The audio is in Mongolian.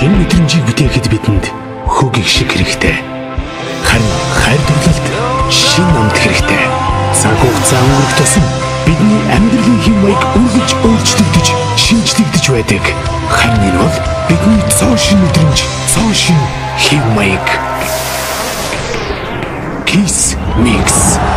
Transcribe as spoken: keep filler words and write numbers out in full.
хэн мэдрэмжийг бүтээхэд бидэнд хөгийг шиг хэрэгтэй. Харин хайр дурлалд шин амт хэрэгтэй. Цаг хугацаа өнгөрөх тусам бидний амьдралын хэм маяг үргэлж өөрчлөгдөж, шинжлэгдэж байдаг. Харин энэ бол бидний цоо шин мэдрэмж, цоо шин хэм маяг. Kiss Mix.